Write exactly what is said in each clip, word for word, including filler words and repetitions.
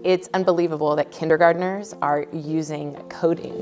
It's unbelievable that kindergartners are using coding.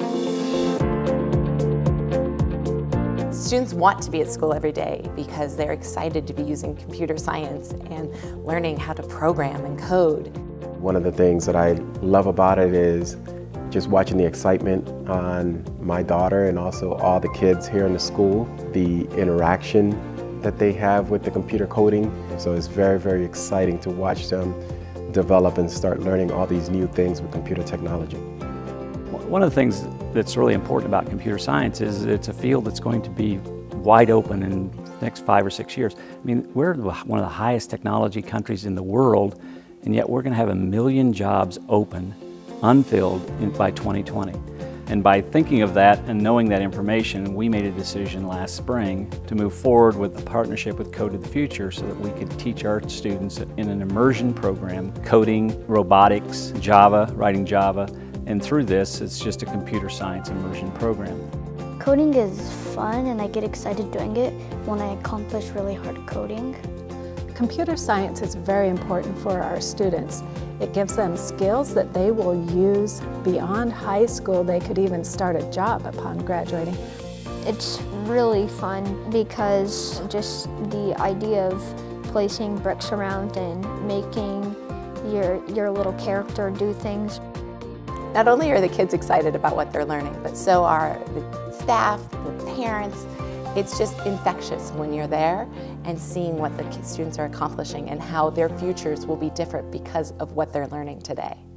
Students want to be at school every day because they're excited to be using computer science and learning how to program and code. One of the things that I love about it is just watching the excitement on my daughter and also all the kids here in the school, the interaction that they have with the computer coding. So it's very, very exciting to watch them develop and start learning all these new things with computer technology. One of the things that's really important about computer science is it's a field that's going to be wide open in the next five or six years. I mean, we're one of the highest technology countries in the world, and yet we're going to have a million jobs open, unfilled in, by twenty twenty. And by thinking of that and knowing that information, we made a decision last spring to move forward with a partnership with Code of the Future so that we could teach our students in an immersion program, coding, robotics, Java, writing Java, and through this, it's just a computer science immersion program. Coding is fun and I get excited doing it when I accomplish really hard coding. Computer science is very important for our students. It gives them skills that they will use beyond high school. They could even start a job upon graduating. It's really fun because just the idea of placing bricks around and making your, your little character do things. Not only are the kids excited about what they're learning, but so are the staff, the parents. It's just infectious when you're there and seeing what the students are accomplishing and how their futures will be different because of what they're learning today.